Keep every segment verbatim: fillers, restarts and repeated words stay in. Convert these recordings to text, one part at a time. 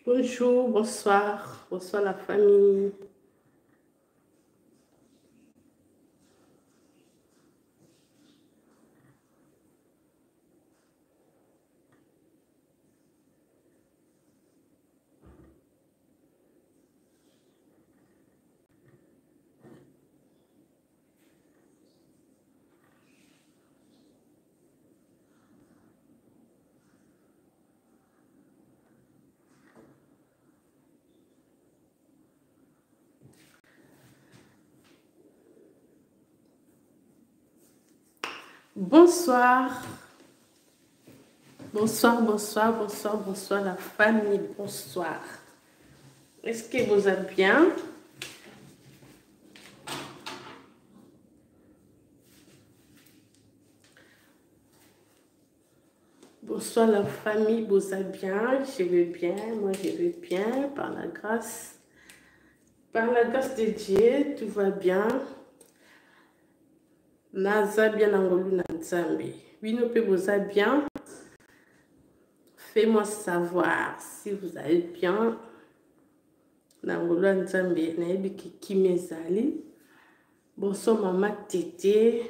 Bonjour, bonsoir, bonsoir la famille. Bonsoir, bonsoir, bonsoir, bonsoir, bonsoir la famille, bonsoir. Est-ce que vous allez bien? Bonsoir la famille, vous allez bien? Je vais bien, moi je vais bien, par la grâce. Par la grâce de Dieu, tout va bien. Naza bien angolu na nzambe. Bino pe vous allez bien? Fais-moi savoir si vous allez bien. Nangolo nzambe na yebi ki mezali. Bonsoir maman Tété.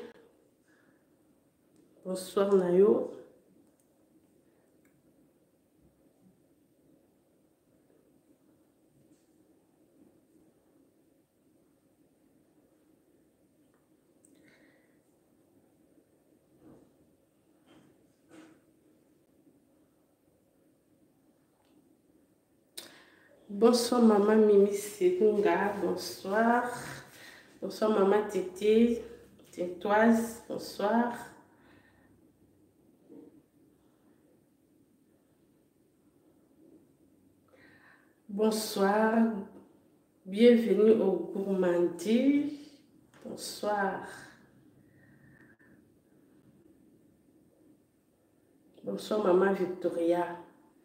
Bonsoir Nayo. Bonsoir maman Mimi Sekunga, bonsoir. Bonsoir maman Tété, Tétoise, bonsoir. Bonsoir, bienvenue au Gourmandi, bonsoir. Bonsoir maman Victoria.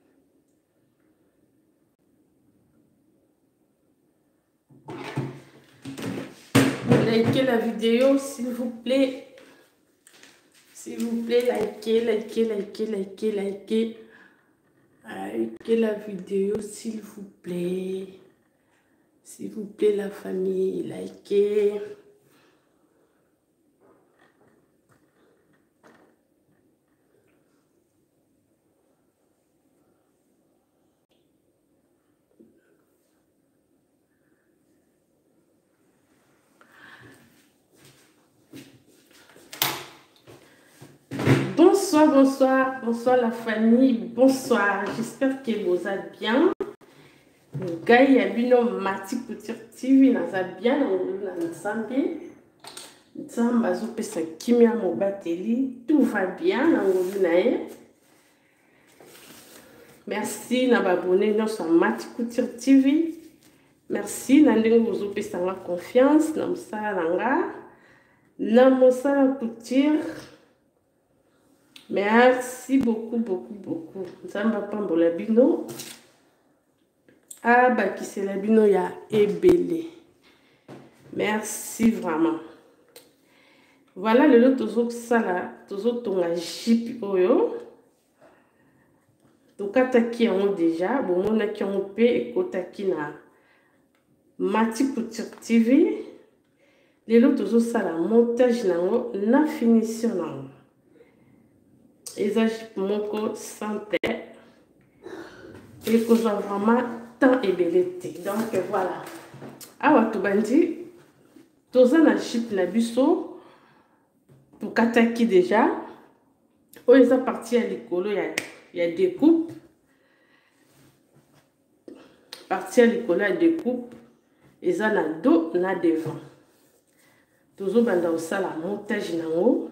Likez la vidéo s'il vous plaît. S'il vous plaît, likez, likez, likez, likez, likez. Likez la vidéo s'il vous plaît. S'il vous plaît la famille, likez. Bonsoir, bonsoir, bonsoir la famille, bonsoir. J'espère que vous allez bien. Gars, il y a bino Mati Couture T V, nous allons bien, nous allons bien. Nous allons pesa kimia mo bateli, tout va bien, nous allons. Merci na abonné nous sur Mati Couture T V. Merci na ndenge vous pesa la confiance, na musala nanga, na musala couture. Merci beaucoup, beaucoup, beaucoup. Nzamba pambola bino. Ah, bah, qui c'est la bino ya ebele. Merci vraiment. Voilà le lot tozo sala, tozo tonga jip oyo. Tokataki yango déjà, bon on a ki on pe ekotaki na Mati Couture T V. Le lot tozo sala montage nango na finition nango. Ezagip moko santé et que soit vraiment tant et belleté. Donc voilà. Awa tobandi toza na jip na biso pour kataki déjà. O eza parti à likolo ya ya découpe. Parti à likolo ya découpe eza na dos na devant. Tozo banda osala montage nango.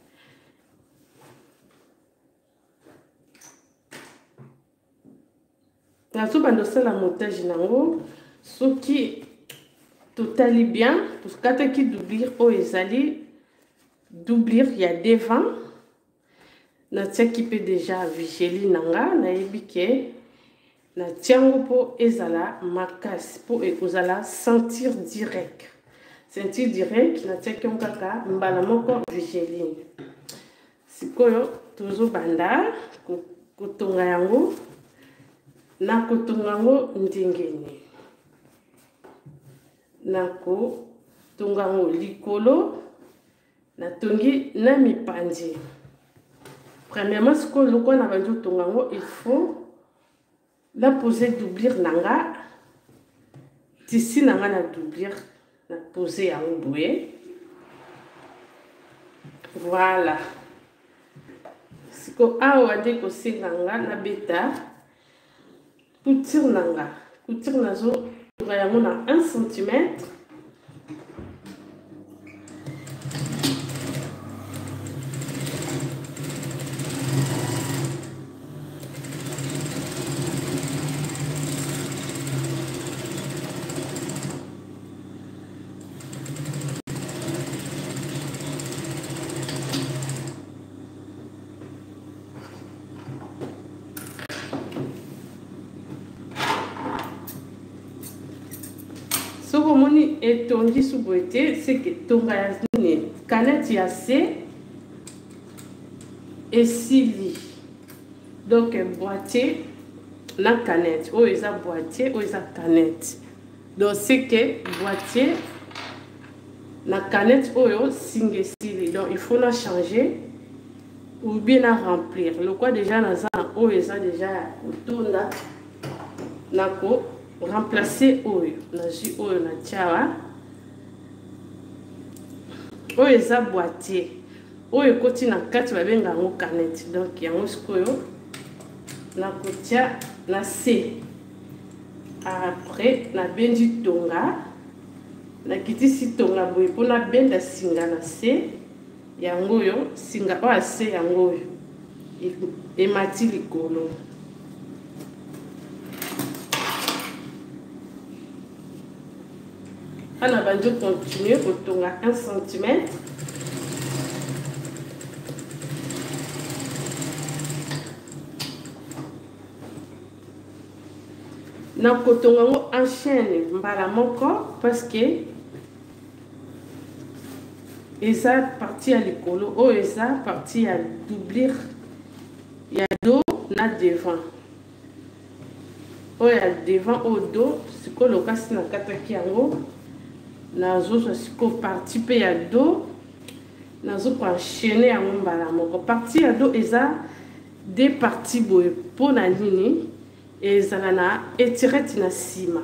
Nazo bandosa la montage nango soki totali bien pour kataki doublir o ezali doublir ya devant na tiaki pe déjà vigeli nanga na yebike na tiango po ezala makasi po ekozala sentir direct sentir direct na tiaki kaka mbala moko vigeli sikoyo tozo banda kotonga yango. nakotonga yango ndenge nini. Nakotonga yango likolo natongi na mipandi. Premièrement, ce que le qu'on a vendu tongango, il faut la poser doublir nanga. Ici nanga na doublir, la poser en bouée. Voilà. Ce que a ou a dit que c'est nanga na bêta. Couture nanga. Couture nazo, on a un centimètre. Ce que moni est tongi sous boîtier, c'est que ton canette y a C et sili. Donc un boîtier, la canette, ou ils ont boîtier, ou ils ont canette. Donc c'est que boîtier, la canette, ou ils singe sili. Donc il faut la changer ou bien la remplir. Le quoi déjà dans ça, ou ils ont déjà autour là, nako. Remplacer oyo na jus oyo na tiawa oyo eza boîtier oyo koti na kati babenga ngo canette. Donc yango sikoyo na kotia na C. Après na bendi tonga na kiti si tonga boye pona benda singa na C yango yo singa o C yango yo e mati likolo. On va continuer au tour à un centimètre. Nous allons enchaîner parce que et ça partie à l'écolo ou et ça partie à doubler. Il y a dos na devant. Oh, il y a devant au dos, c'est que le cas c'est na kataki yango. Nazo siko parti pe ya do nazo ko enchaîner ya mbala moko parti ya do eza deux parties boye pona nini ezala na etireti na sima.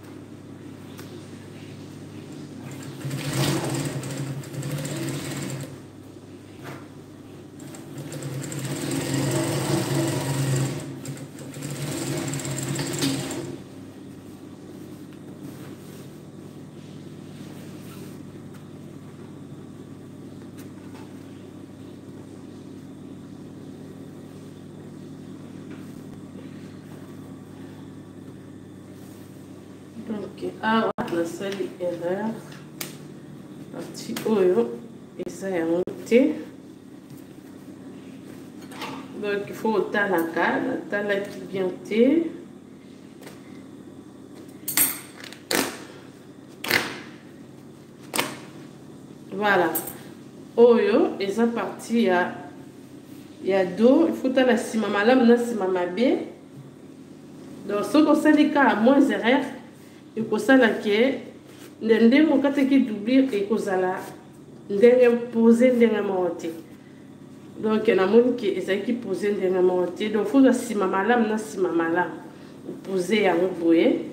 Donc, ah, la seule erreur, partie oyo, et ça y a monté. Donc, il faut autant la cale, la qui vient thé. Voilà. Oyo, et ça partie, il y a, il y a deux, il faut la sima malam, na sima mabé. Donc, ce qu'on sait, les cas à moins erreur. Et pour ça, là, ndenge mokate ki doublir et kozala ndenge poser ndenge monter. Donc na moni ki ezaki poser ndenge monter. Donc faut sima malam na sima malam. Poser ya boye.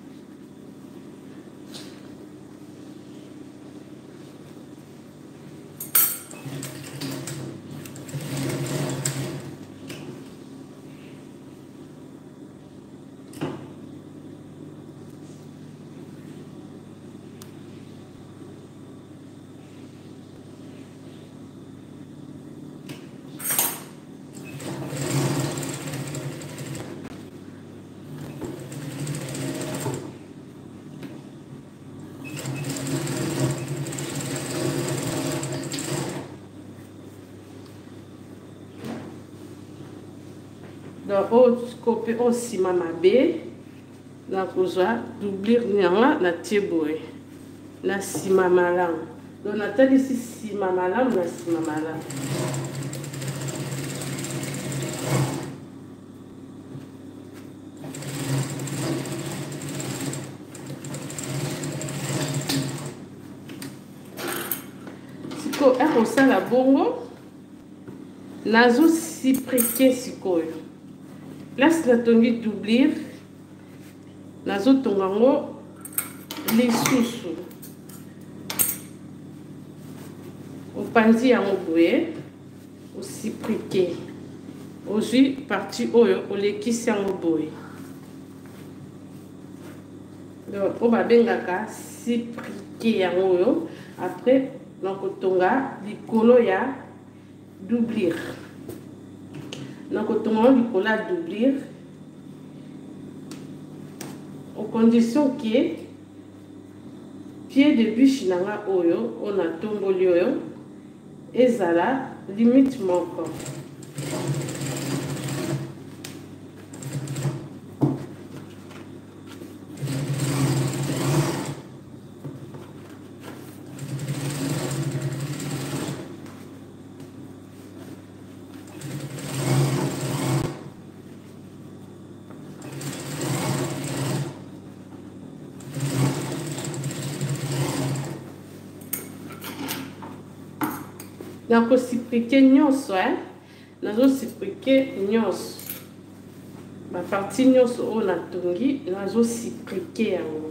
Donc, au côté aussi mamabé, la causa doublir nyanga na tieboé, na sima malam. Donc, on a ici sima malam, na sima malam. siko ekosala bongo nazo siprike sikoyo place natongi doublir nazo tonga ngo lisusu opanzi yango boye osiprike ozwi parti oyo olekisi yango boye donc oyo babengaka siprike yango oyo après nakotonga likolo ya doublir nakotonga likolo ya doublir au condition que pied de bûche nanga oyo ona tomboli oyo ezala limite moko nako siprike nyonso eh nazo siprike nyonso ba partie nyonso oyo natongi nazo siprike yango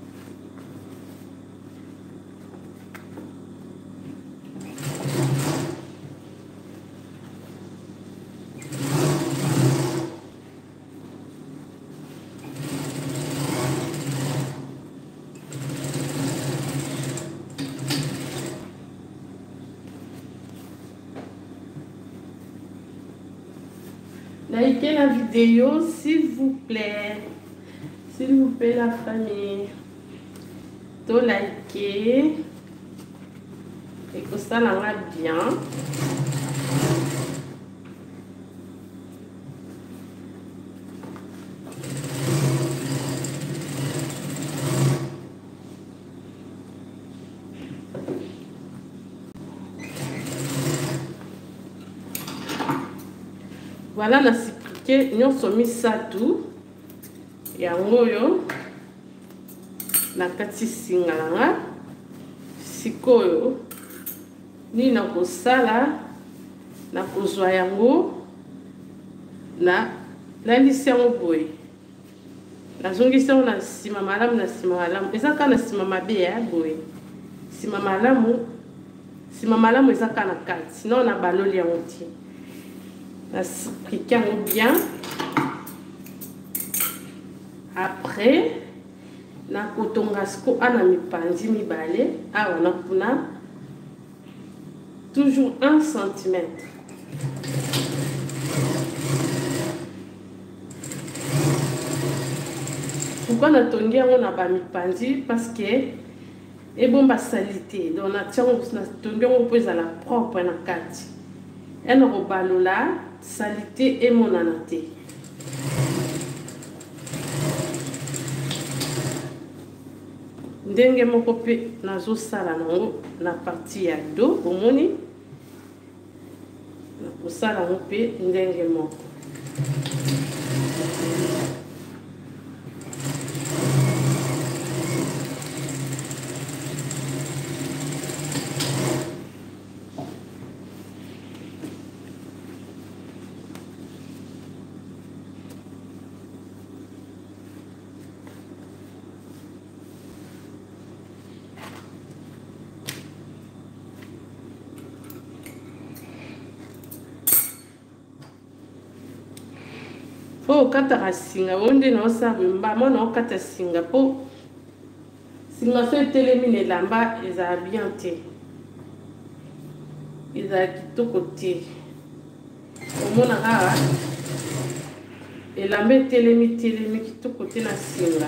likez la vidéo s'il vous plaît, s'il vous plaît la famille, to liker et que ça l'envoie bien. Voilà na siprike nyonso misatu yango yo na kati singa nanga sikoyo ni na kosala na kozwa yango na lalisi yango boye nazongisi yango na nsima malamu na nsima malamu eza kaka na nsima mabe ya boye nsima malamu nsima malamu eza kaka na kati sinon na baloli yango te siprike yango bien après nakotonga siko ana mipanzi mibale awa nakuna toujours un centimètre pourquoi natongi yango na bamipanzi parce que ebomba salite donc natongi yango mpo ezala propre na kati ena kobalola salite emonana te ndenge moko pe nazosala nango na partie ya do omoni nakosala yango pe ndenge moko po kataka singa wonde na osabe mbama na okata singa po singa so etelemi na elamba ezala bien te ezala kitoko te omona kaka elamba etelemi telemi kitoko te na singa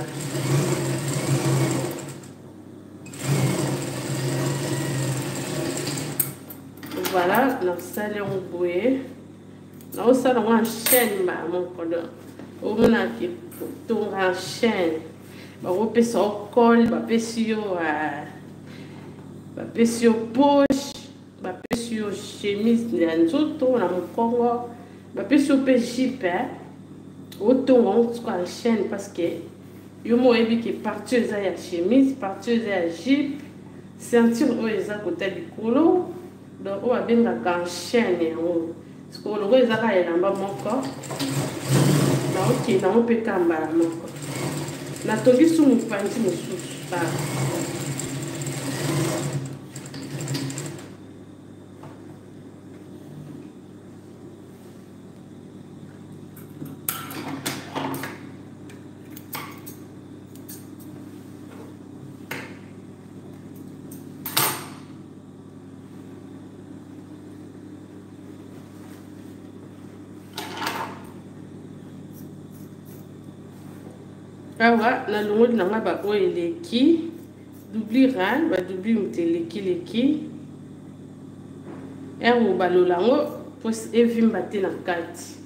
voilà nasali yango boye naosala ngo en chaîne ba mokolo omona ke tonga en chaîne bakopesa yo col bapesi yo bapesi yo poche bapesi yo chemise ya nzoto na mokongo bapesi yo mpe jipe otonga ngo suka en chaîne parce que yo mo oyebi ke partie eza ya chemise partie eza ya jipe ceinture oyo eza kota likolo donc oyo babengaka enchaîne yango sikoyo loko ezaka elamba moko naokende yango mpe ka mbala moko natongi su mopanzi mosusu baa awa nalongoli nanga ba oyo eleki doublira badubli moto eleki leki ere balola yango po evimba te na kati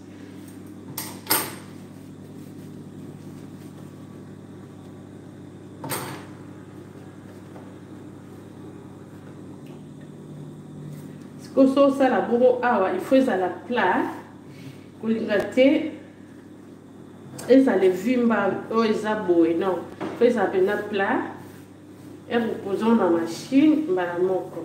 sikoyo so osala bongo awa il faut ezala plat kolinga te ezala evimba oyo eza boye non po ezala mpena plat ereposant na machine mbala moko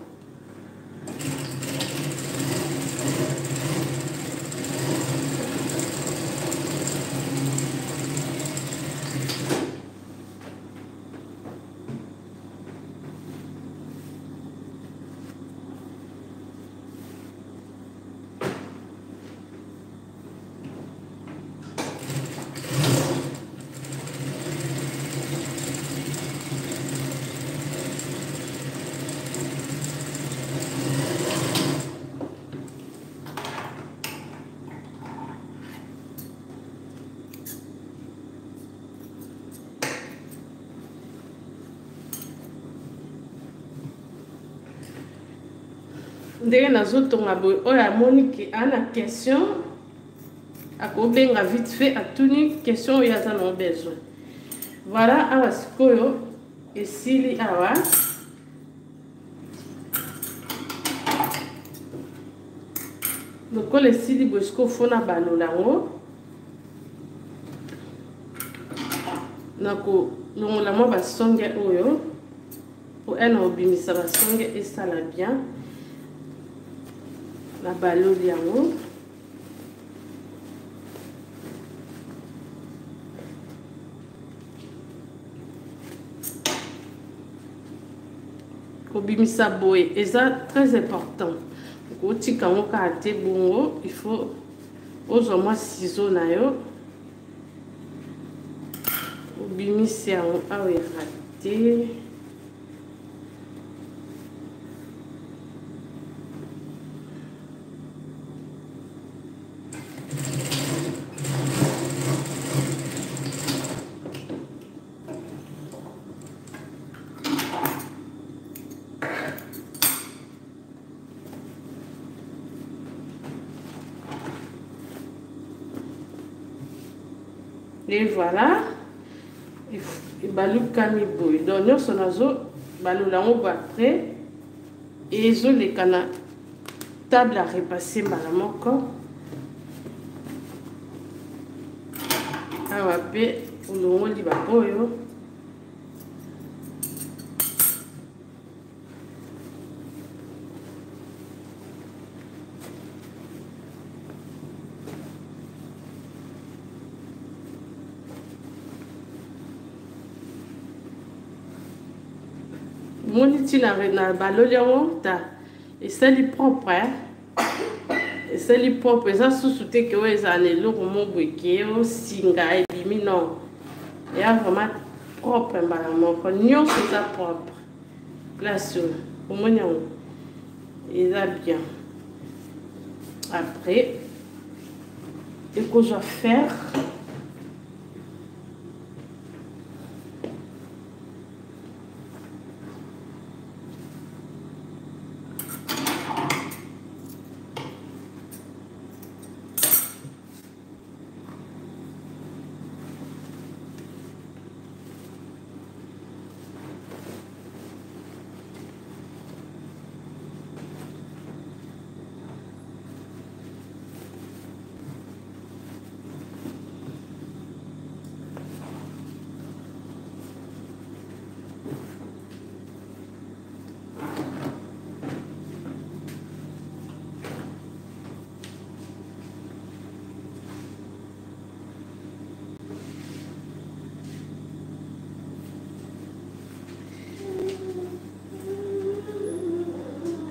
ndenge nazotonga boye oyo amoni ke ana question akobenga vite fait atuni question oyo aza na besoin voilà awa sikoyo esili awa lokola esili boye sikoyo fona balola yango nakolongola mwa basonge oyo po ena obimisa basonge esala bien na baloli yango kobimisa boye eza très important kotika yango kaka te bongo il faut ozwa mwa ciseau na yo obimisi yango awa erate et voilà balukani boye donc nyonso nazo balola yango bo après ezoleka na table a repasser mbala moko awa mpe olongoli baoyo moni ntina na baloli yango ta esali propre esali propre eza susu te ke oyo ezala na eloko mo boye ke osinga ebimi non eya vraiment propre mbala moko nyonso eza propre place oyo omoni yango eza bien après ekozwa faire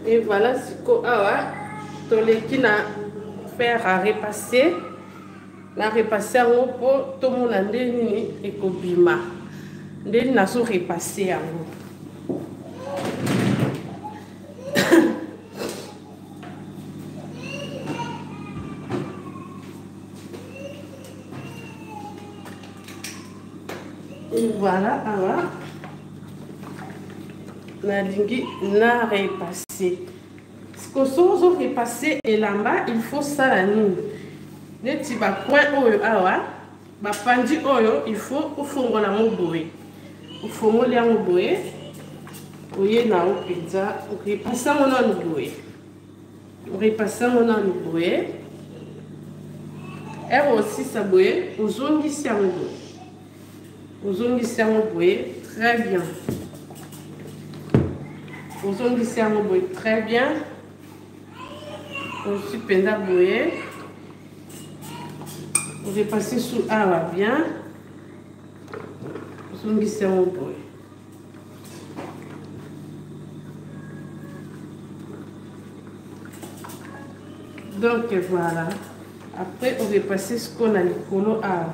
Et voilà ce que awa toleki na faire à repasser. Na repasser yango po tomona nde nini ekobima. Nde nazo repasser yango. Et voilà, awa nalingi na repasser. Ce que sozo repasser elamba, il faut ça la nini. Neti ba point oyo awa, ba pandi oyo, il faut ufongola mo boye. Ufongola mo boye. Oye na o pizza, repasser mo na boye. Repasser mo na boye. Et aussi ça boye, uzongi si mo boye. Uzongi mo boye, très bien. Uzongi mo boye, très bien. Aussi penda boye. Vous allez passer sous awa bien. Uzongi mo boye. Donc voilà. Après, on va passer ce qu'on a le colo à.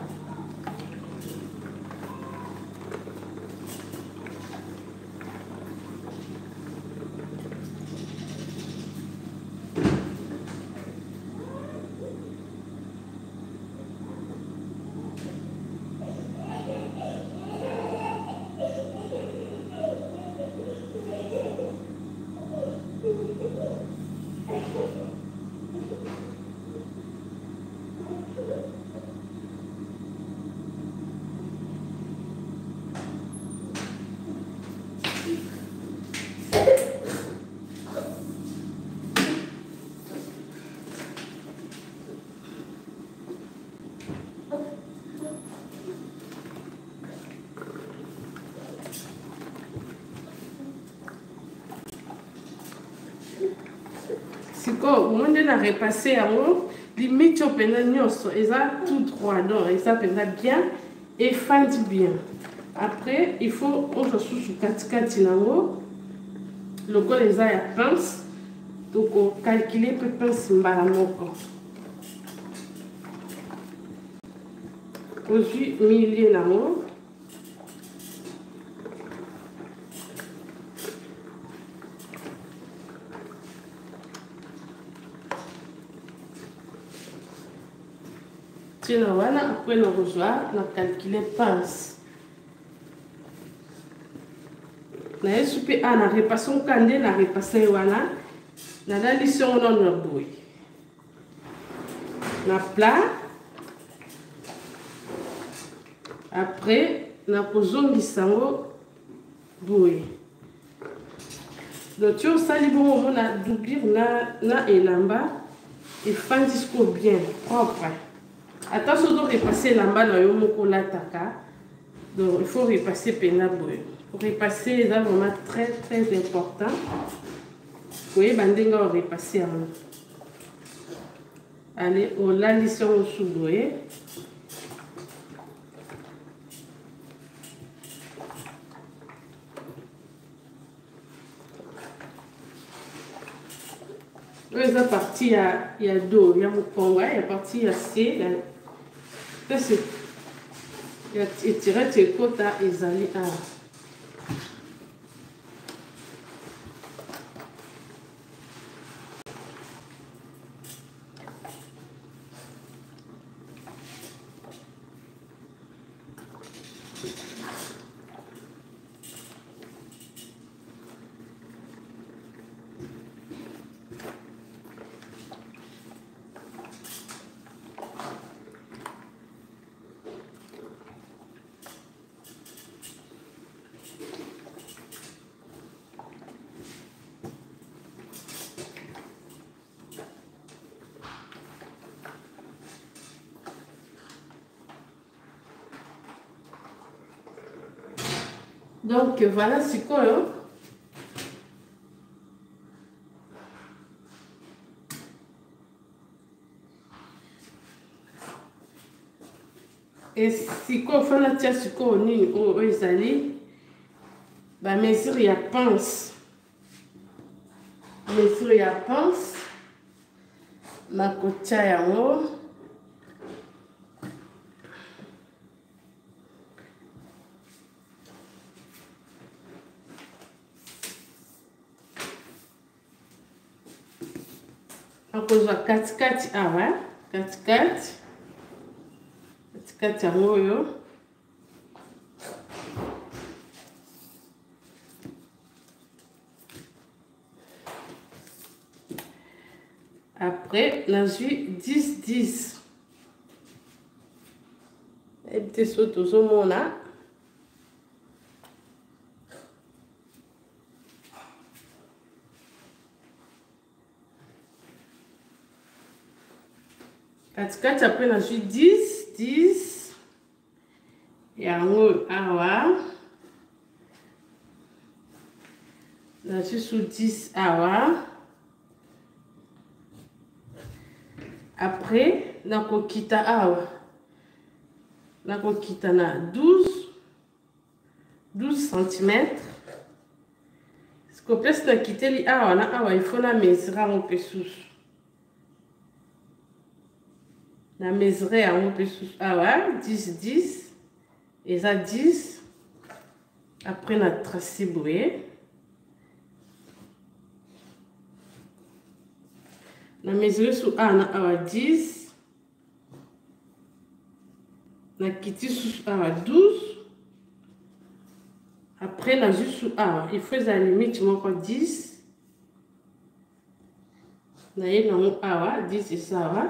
Siko, au moment de la repasser à moi, limite au pénal ça tout droit, donc ça pénal bien et fend bien. Après, il faut on se sous quatre quatre nango, le col les a pince, donc on calculer peut pince mbalamoko. Aujourd'hui, millier nango. Voilà, après le rejoint, on a calculé pince. On a soupé, on a repassé un candé, on a repassé voilà. On a la lissé on a le bouille. On a plat. Après, on a posé un guissango bouille. Donc, tu as sali bon, on a doublé, on a elamba et fin disco bien propre. Attention de repasser l'amba dans le moko la taka. Donc il faut repasser pénable. Pour repasser, c'est vraiment très très important. Vous voyez, bandinga on repasser. Allez, on la lisse au sous-doué. Il y a partie, il y a deux, il y a Mukonga, il y a partie, il y a C. Ça c'est. Il y a tiré tes côtes à Ezali A. Donc voilà c'est quoi hein? Et si quoi fait la tia c'est quoi ni au ezali ba mesure ya pince mesure ya pince nakotia yango nakozwa katikati awa katikati katikati yango oyo après nazwi dix dix ebite so tozomona katikati après nazwi dix dix yango awa nazwi su dix awa après nakokita awa nakokita na douze douze centimètres siko place nakiteli awa na awa il faut na mesure yango mpe susu na mesure yango mpe susu awa dix dix eza dix après na trace boye na mesure sous A na awa dix na kiti sous awa douze après na juste sous A il faut à limite moko dix na ye na mo awa dix eza awa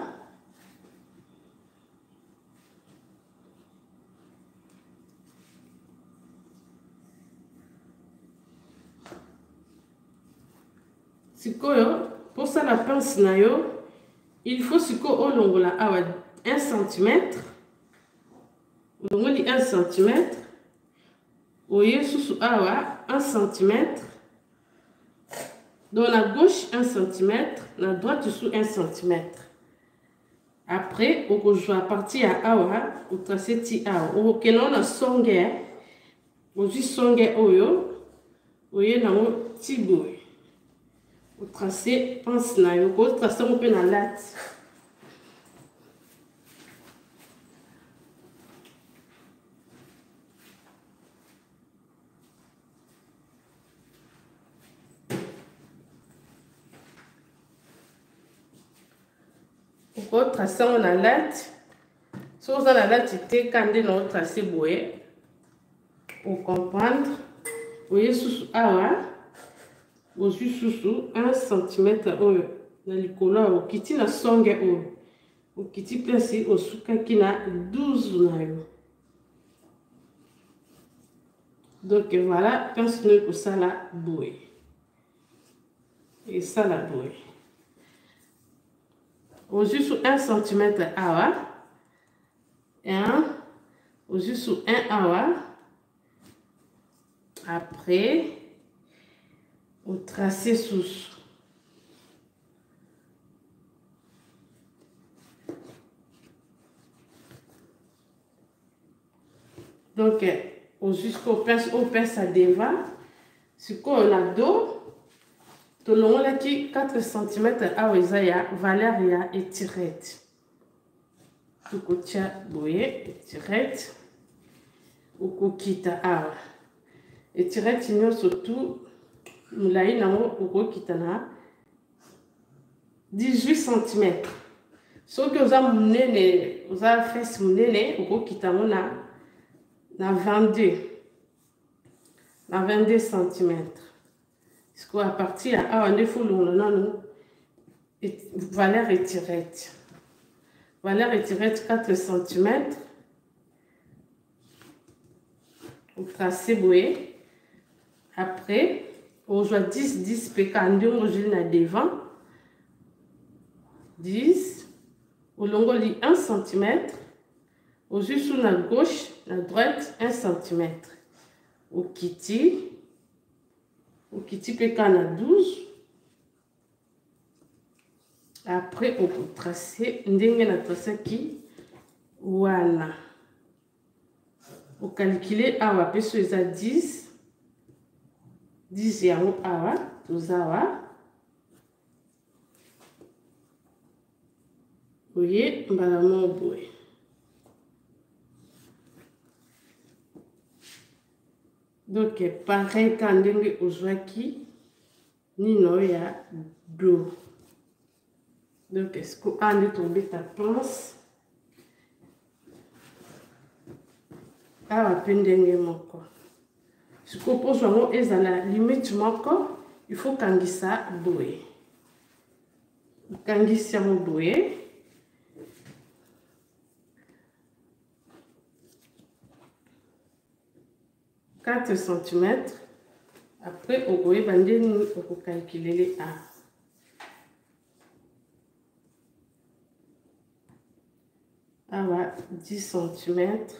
sikoyo pour ça la pince na yo il faut siko olongola awa un centimètre olongoli un centimètre oye susu awa un centimètre donc la gauche un centimètre la droite sous un centimètre après okozwa partie ya awa otrace ti awa okokena na songe ozwi songe oyo oye nango ti boye o tracer pince na yo ko tracer mo pe na late ko tracer mo na late so za na late te kande na o tracer boye pour comprendre oye susu awa ozwi susu un centimètre oyo na likolo okiti na songe oyo okiti place osukaki na douze na yo donc voilà pince no kosala boye esala boye ozwi su un centimètre awa un ozwi su un awa après au tracé sous donc au jusqu'au pince au pince à devant ce qu'on a dos tout le long là qui quatre centimètres à Isaiah Valéria et tirette tout côté boye tirette au kokita a et tirette il surtout mulai nango okokita na dix-huit centimètres soki oza munene oza fesse munene okokita ngo na na vingt-deux na vingt-deux centimètres parce qu'à partir ya awa nde fulungu nano valeur étirette valeur étirette quatre centimètres au tracé boye après on joue dix dix p quand on joue na devant dix au longo li un centimètre au joue sur la gauche la droite un centimètre au kiti au kiti p quand on a douze après on peut tracer ndenge na tracer qui voilà au calculer awa peso eza dix dix yango awa tozawa voyez, mbalamon boye. Donc, pareil quand ndenge ozwaki nino ya do. Donc, est-ce qu'on a tombé ta pince? Ah, va pendenge moko. Si vous posez un et à la limite moko, il faut kangi ça boye. Kangi ça boye. quatre centimètres. Après, au boye, bandeni, on peut calculer les A. Ah ouais, dix centimètres.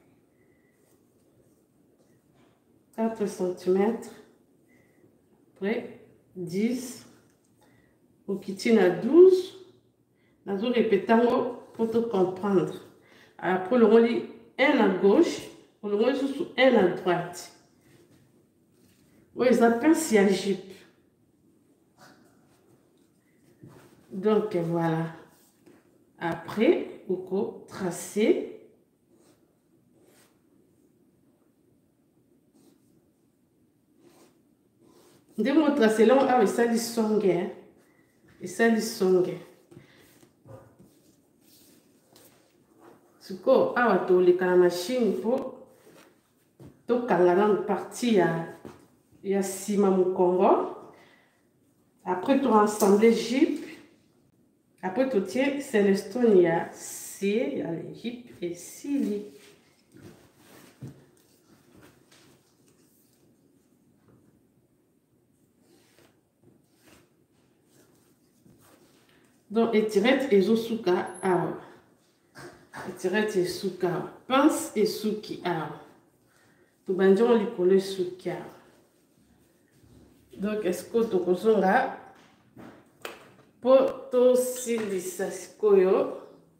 quatre centimètres. Après, dix. Au kitchen à douze. Nous allons répéter pour te comprendre. Après, le rôle un à gauche. On le voit sous un à droite. Oui, ça pince à jupe. Donc voilà. Après, on peut tracer. Dès que on trace là, on a ça du songe. Et ça du songe. Ce qu'on a dans la machine pour donc, quand on a parti à ya sima mukongo. Après, tu rassembles Jeep. Après, tu tiens, c'est le stone, il y a C, il y a le Jeep et Sili. Donc, étirette et zosuka awa. Étirette et suka. Pince et suki awa. Tu vas dire les coller suki awa. Donc, est-ce que tu as pour tout silisa sikoyo?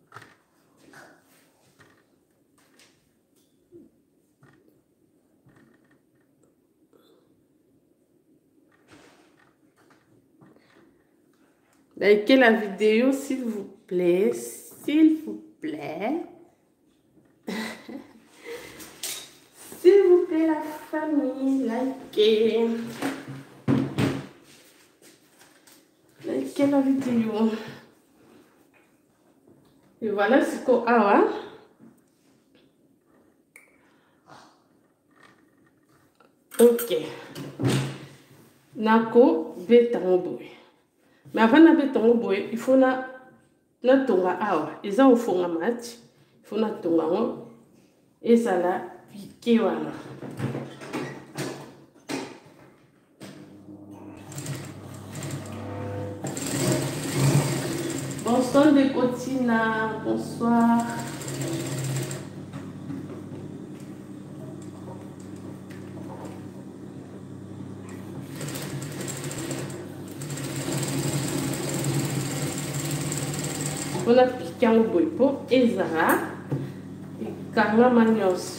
Likez la vidéo s'il vous plaît, s'il vous plaît. S'il vous plaît la famille, likez. Likez la vidéo. Et voilà ce qu'on a. Ok. Nako betango. Mais avant de betango, il faut na na tonga awa. Ils ont fait un match. Il faut na tonga et ça la piqué wana. Bonsoir de Cotina, bonsoir. On a piqué un boy pour Ezara et Carla Magnos.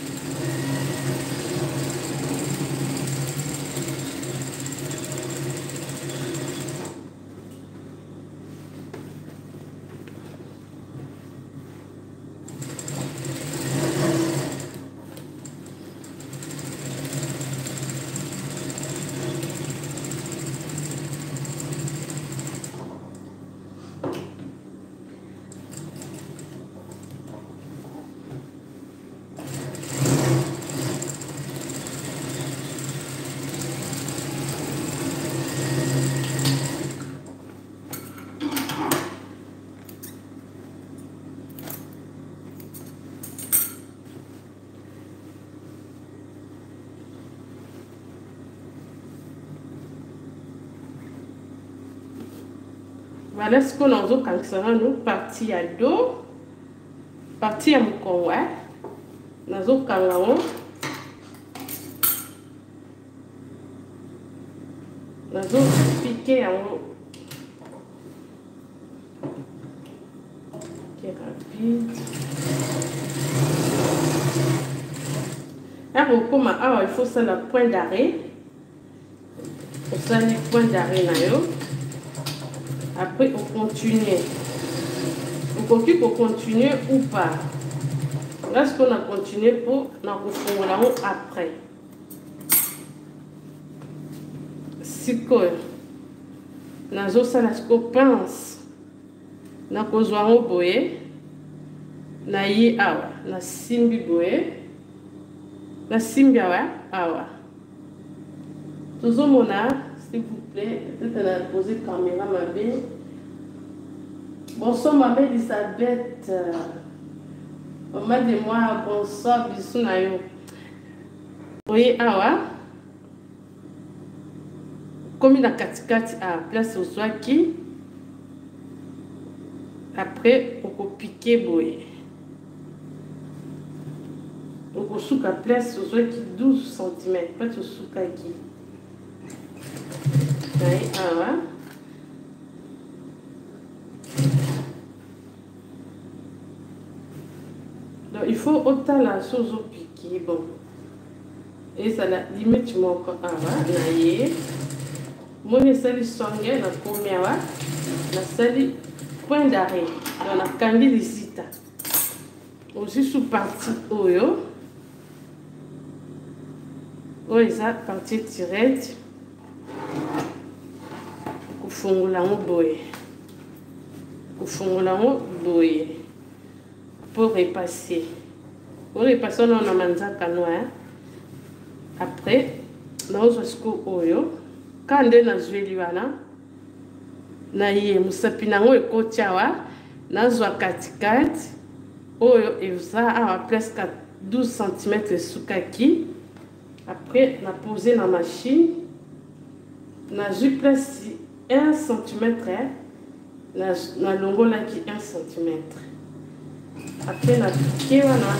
Voilà ce qu'on a vu quand nous parti à dos, parti à Mukongo, nous avons quand nous avons piqué en haut. Ok, rapide. Alors, il faut ça le point d'arrêt. Pour ça, le point d'arrêt là. Après, on continue. okoki ko continuer ou pas. Là ce qu'on a continué pour na kofungola ngo après. Sikoyo nazo sala siko pince na kozwa ngo boye na yi awa na simbi boye na simbi awa awa tozomona s'il vous plaît peut-être na poser caméra mabe. Bonsoir ma belle Elisabeth, maman de moi, bonsoir bisous na yo. Oui awa comme na katikati à place ozwaki après okopiquer boye okosuka place ozwaki douze centimètres pas tosukaki naye awa donc il faut otala sozo piquer bon et ça la limite moko awa naye moni sali songe na komi awa na sali point d'arrêt dans la kangi lisita aussi sous partie oyo oyo eza partie tirette kufungola ngo boye kufungola ngo boye pour repasser pour repasser on a manzaka noir après naozwa siko oyo kande nazweli wana na ye musapi nango ekoti awa nazwa katikati oyo eza awa presque douze centimètres esukaki après na posé na machine nazwi place un centimètre na, na longolaki un centimètre après na piqué wana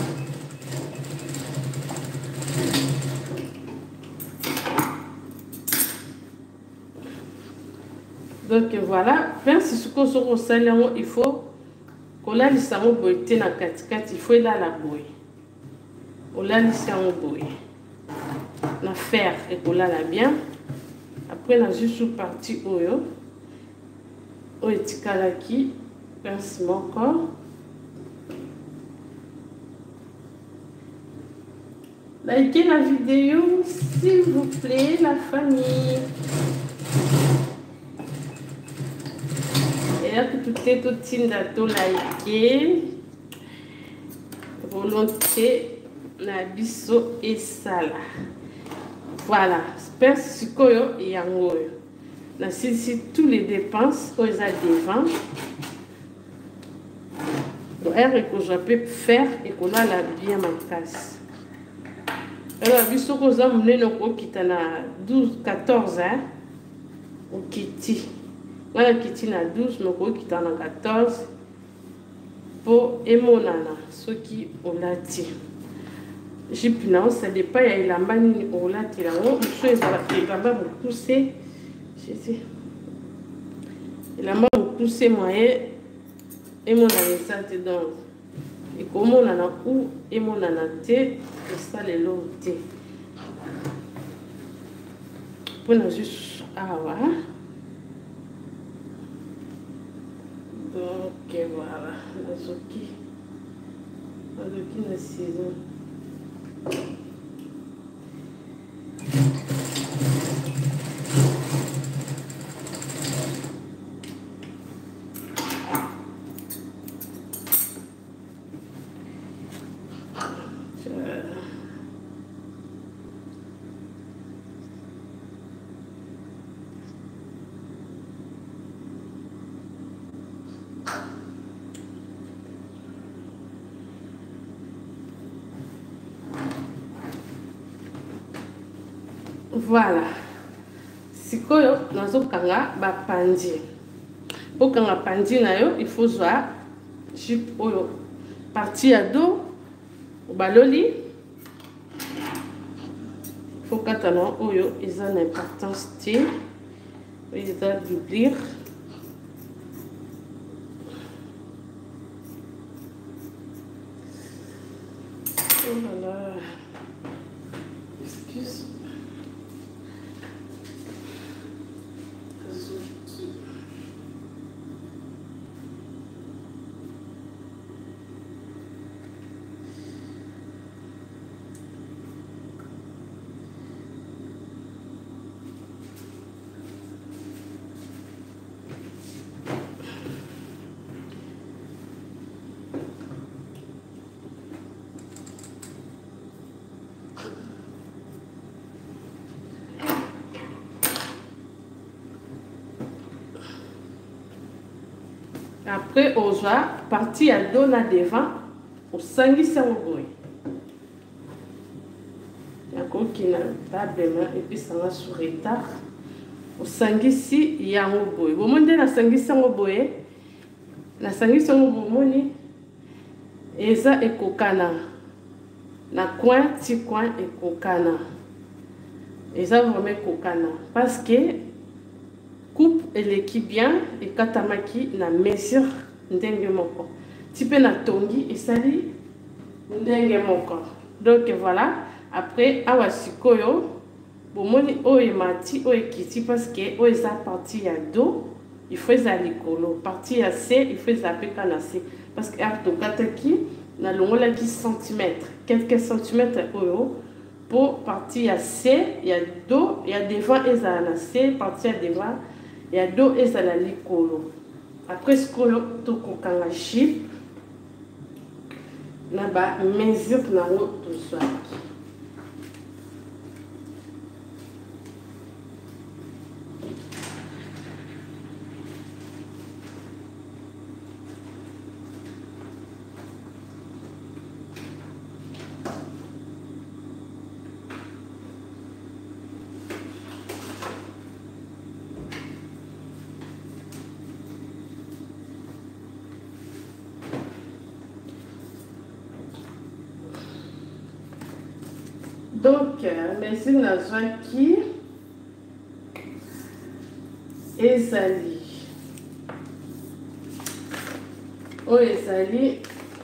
donc voilà pince suko soko salango il faut kola lisango boye te na katikati il faut la la boye ola lisango boye na faire et kola la bien après na juste sous partie oyo oyo tikalaki pince moko likez la vidéo s'il vous plaît la famille. Que tout est tout tinda to liker volonté na biso et sala voilà pince sikoyo yango na si tous les dépenses aux a devant donc elle que je peux faire et qu'on a la bien ma casse alors biso ko za munene ko kitana douze quatorze hein au kiti voilà qui na douze mais qui na quatorze pour emonana ce qui on l'a dit jipina ça dépend ya ilamba nini on l'a dit là on soit ça va pousser je sais ilamba pousser moyen emonana ça te donc et comment on a ou emonana te ça les lots pour na juste awa. Ok, voilà, nazoki nazoki na saison. Voilà sikoyo nazokanga ba pandi pour kanga pandi na yo il faut zwa jupe oyo partie à dos baloli faut katana oyo ils ont importance ti ils doivent doublir oh là là excuse. Après, on va partir à deux na devant, au sangisa au boy. D'accord, qui n'a pas de main, et puis ça va sur retard. Au sangisi, il y a un boy. Vous montez la sangisa au boy. La sangisa au boy, et ça est kokana. Na coin, petit coin et kokana. Et ça vraiment kokana. Parce que coupe l'équipe bien et katamaki na mesure ndenge moko. Tu peux na tongi et sali ndenge moko. Donc voilà. Après awa sikoyo bomoni oye mati oye kiti parce que oye za partie ya do il faut za likolo. Partie ya C il faut za peka na C parce que apto kataki na longola qui centimètres quelques centimètres oyo pour partie à C il y a do il y a devant et ça na C partie à devant il y a do et ça la likolo après ce que to kokanga chip na ba mesure na ngo tout ça. Donc, mesure na qui ezali. O ezali.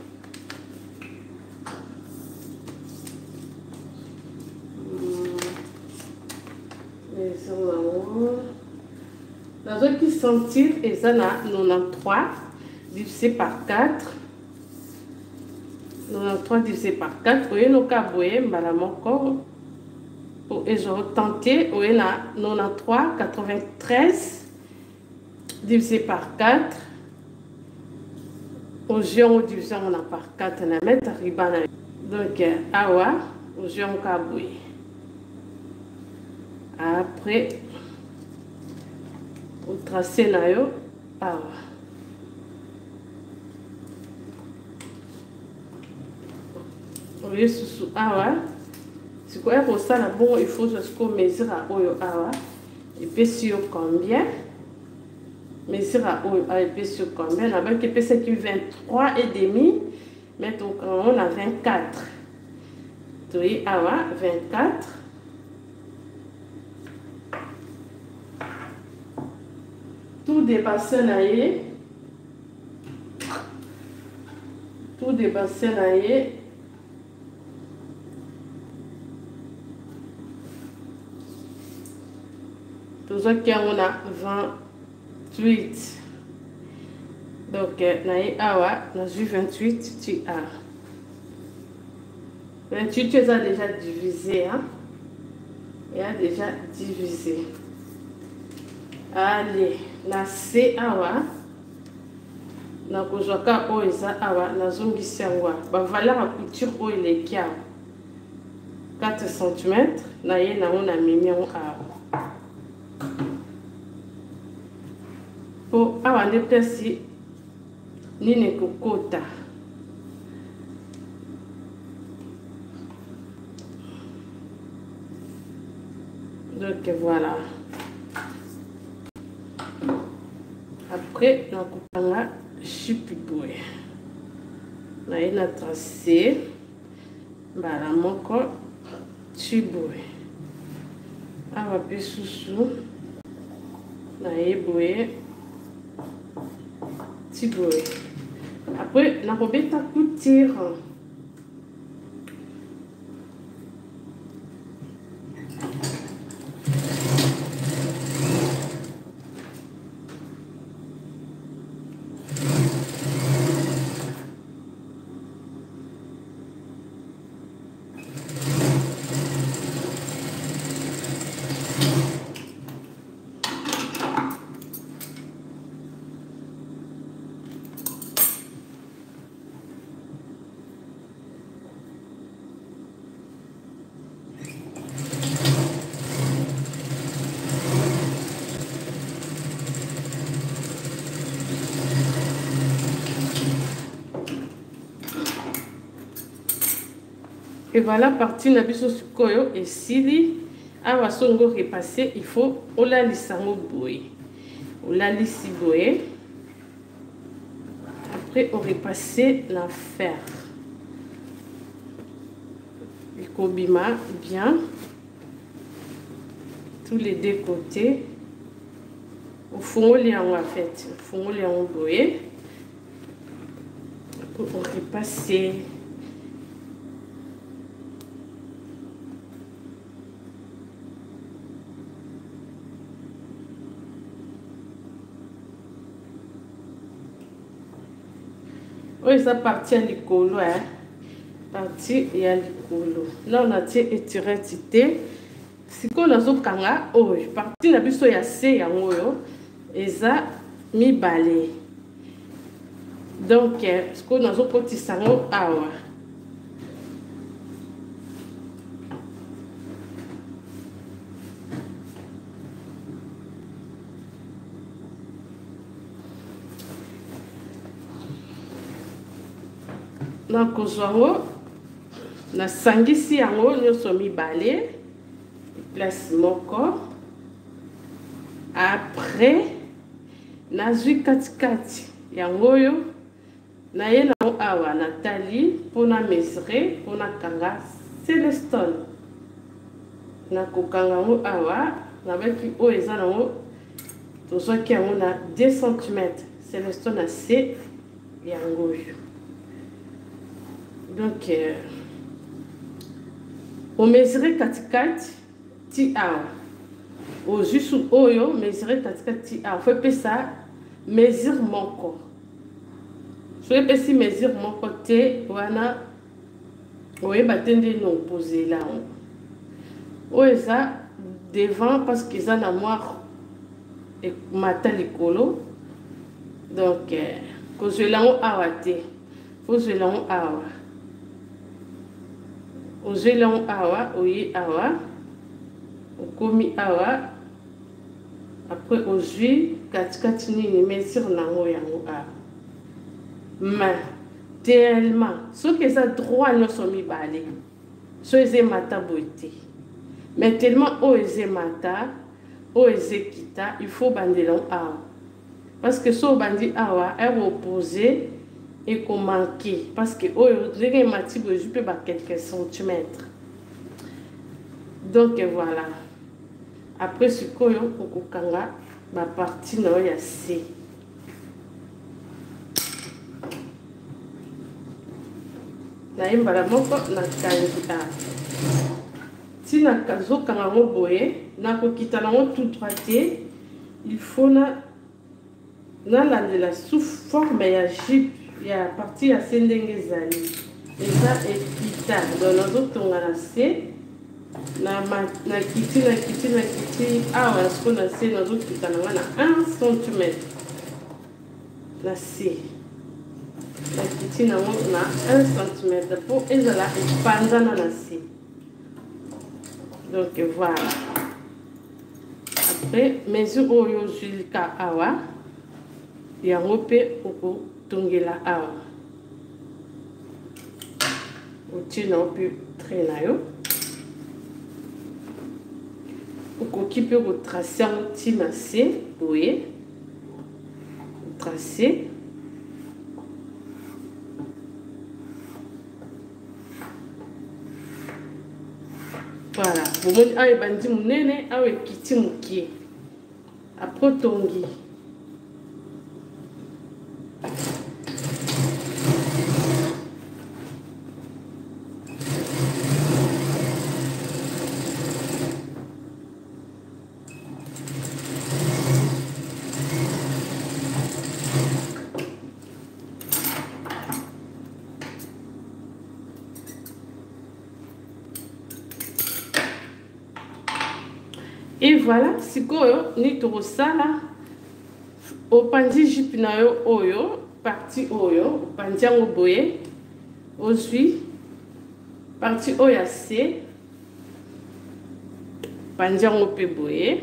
Mesure na zone qui sentir ezana quatre-vingt-treize divisé par quatre. quatre-vingt-treize divisé par quatre, oui, nous avons mbala moko et je tenté, oui, na quatre-vingt-treize, quatre-vingt-treize divisé par quatre. Au géant divisé on a par quatre na mettre ribana. Donc awa au géant kaboué. Après au tracé na yo awa. Oui, sous awa. C'est quoi pour ça là bon il faut juste qu'on mesure à oyo awa. Et puis sur combien? Mesure à oyo awa et puis sur combien? Là-bas qui peut c'est vingt-trois et demi. Mais donc on a vingt-quatre. Oui, awa vingt-quatre. Tout dépassé là y. Tout dépassé là y. Tout ça qui on a vingt-huit. Donc, naïe awa, on a vingt-huit, tu as. vingt-huit, tu as déjà divisé, hein? Il a déjà divisé. Allez, na C awa. Na kozoka o eza awa, na zongi sangwa. Ba valeur à couture o il est kia. quatre centimètres, naïe na on a mis en awa. Po awa nde place nini kokota. Donc voilà. Après na kopanga chipiboué. Na ina tracé mbala moko chiboué. Awa pe susu na eboué. Tiboué. Après, la robette à couture. Et voilà, partie na biso sikoyo et sili. Awa songo repasser, il faut ola lisango boye. Ola lisi boye. Après, on repasser l'enfer. Le kobima bien. Tous les deux côtés. Au fond, en fait. Au fond, on boye. Après, on repasser. Oui, ça partie à l'écolo, hein. Partie et à l'écolo. Là, on a étiré tité. Si on a zo kanga, oh, partie na biso ya se ya ngoyo, eza mi balé. Donc, ce qu'on a zo koti sango awa. Na kozwango na sangisi yango nyoso mibale place moko. Après nazwi kati kati yango yo na ye na awa Nathalie pona mesurer pona kanga Celestone na kokanga ngo awa na baki o eza nango tozoki yango na deux centimètres Celestone na se yango yo. Donc, euh, on mesure katikati ti awa. Au juste oyo, mesure katikati ti awa. Faut pas ça, mesure mon corps. Faut pas si mesure mon côté, wana, oye batende non posé là. Oye ça devant parce qu'ils ont la moire et matin l'écolo. Donc, quand je l'ai en awate, faut que je l'ai en awa. Ozelon awa, oye awa, okomi awa, après ozui, katikati nini, mesure nango yango awa. Mais, tellement, ce que ça droit ne sont mis balé, so eze mata boité. Mais tellement o eze mata, o eze kita, il faut bandelon awa. Parce que so bandi awa, est opposé. Et qu'on manquait parce que oh j'ai mati je peux pas quelques centimètres. Donc voilà, après ce qu'on a okokanga ba partie na ya C na imbala moko na kangi a si na kazo kanga ngo boye na kokita na ngo tout droité, il faut na na la la sous forme ya jupe. Il y a partie à Sendenge Zali. Et ça est pita. Dans nos autres, on a assez. Na kiti, na kiti, na kiti. Ah, on a ce qu'on a assez. Dans nos autres, on a un centimètre. La C. La kiti, on a un centimètre. Pour elle, elle a pendant dans la C. Donc voilà. Après, mesure au yozulka awa. Il y a un peu au tongela awa uti na pu traîner yo okoki pe ko tracer un petit massé boye tracer voilà bomoni awe bandi munene awe kiti mukie après tongi. Et voilà, si koyo ni torosala opandi jipe na yo oyo parti oyo opandi yango boye ozwi parti oyo C pandi yango pe boye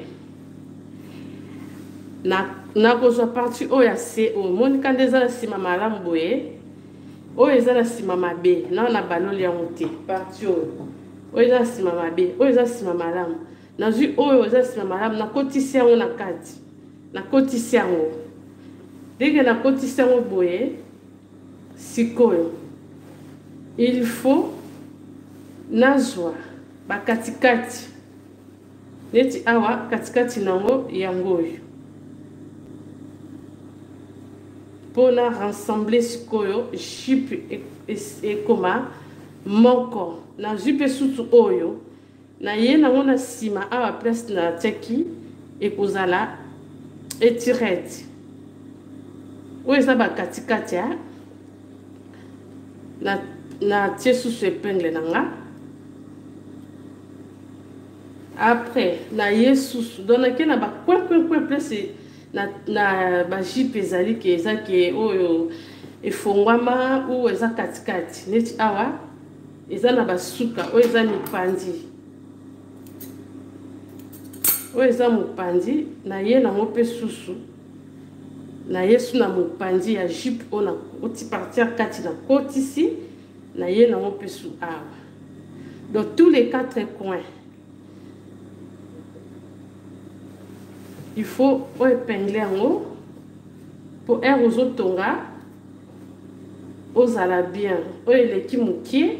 na na kozwa parti oyo C omoni kanda eza na nsima malamu boye oyo eza na nsima mabe na na baloli yango te parti oyo oyo eza na nsima mabe oyo eza nsima malamu nazwi oyo eza nsima malamu nakotisi yango na kati nakotisi yango ndenge nakotisi yango boye sikoyo il faut nazwa bakatikati neti awa katikati nango yango oyo mpona rassembler sikoyo jupe ekoma moko nazwi mpe susu oyo naye nango na nsima awa place natiaki ekozala etirete oyo eza bakatikati ya natie susu epingle na nga après naye susu donake na bakwenkwenkwen place na, na bajipe ezali ke eza ke oyo efongwama oyo eza katikati neti awa eza na basuka oyo eza mipandi oyo eza mopandi naye nango mpe susu naye su na mopandi ya jupe oyo nakoti parti ya kati nakotisi naye nango mpe su awa dans tous les quatre coins il faut épingler en haut pour un roseau tonga aux ala bien au eleki mukie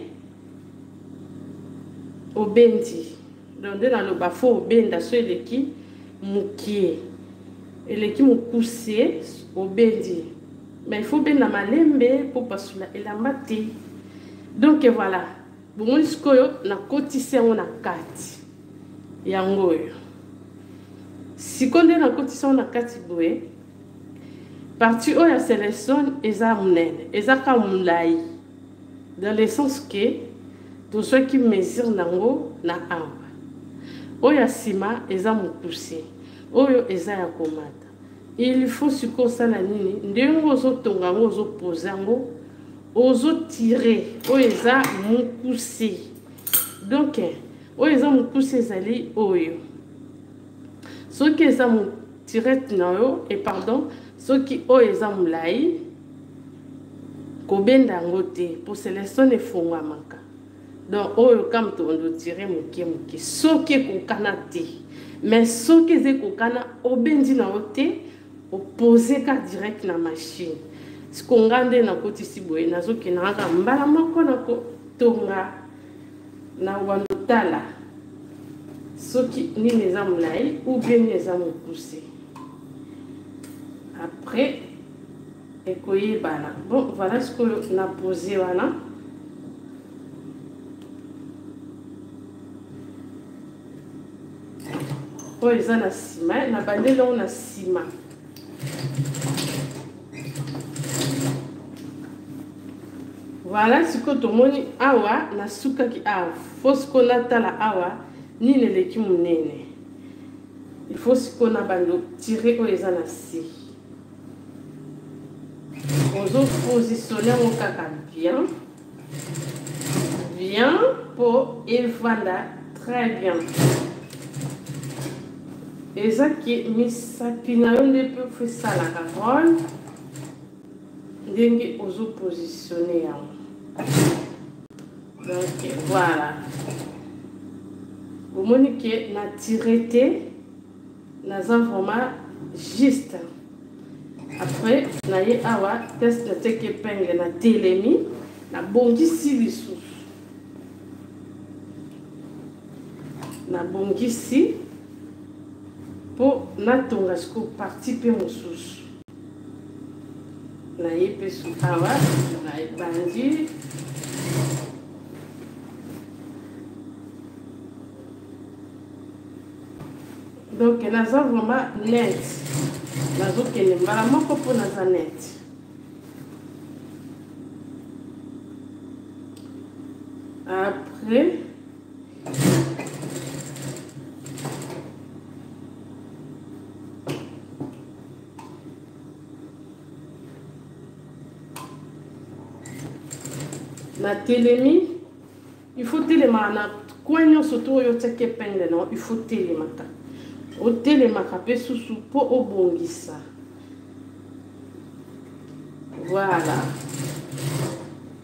au bendi donc dans le bafo au benda so eleki mukie eleki mukuse au bendi mais il faut bien la malembe pour pasula elamba te donc voilà bon iskoyo na kotisi yango na kati yango oyo sikoyo nde nakotisa yango na kati boye parti oyo ya sélection eza monene eza ka molai dans le sens que tozwaki mesure nango na awa oyo ya nsima eza mokuse oyo eza ya komata il faut sikoyo osala nini ndenge ozotonga yango ozopoza yango ozotire oyo eza mokuse donc oyo eza mokuse ezali oyo soki eza motirete na yo et pardon soki oyo eza molai kobenda yango te po sélection efongwamaka donc oyo kama tondotire moke moke soki ekokana te mais soki eza ekokana obendi na yo te opose ka direct na machine sikonga nde nakotisi boye nazokende kaka mbala moko nakotonga na wandotala soki nini eza molai ou bien nini eza mokuse après ekoyebana bon voilà ce que na posé wana oyo eza na nsima na bandeli yango na nsima voilà sikoyo tomoni awa nasukaki awa fo sikoyo natala awa nini eleki monene il faut sikoyo na bando tire oyo eza na se ozopositionne yango kaka bien bien po evanda très bien eza ke misapi na yo nde mpe fo esalaka role ndenge ozopositionne yango donc voilà omoni ke na tire te naza vraiment juste après naye awa test natiaki epingle na telemi nabongisi lisusu nabongisi mpo natonga sikoyo parti mpe mosusu naye mpe su awa naebandi donc naza vraiment net nazokende mbala moko mpo naza net après na telemi il faut telema na coin nyonso to oyo otiaki epingle na il faut telemaka otelemaka mpe susu mpo obongisa voilà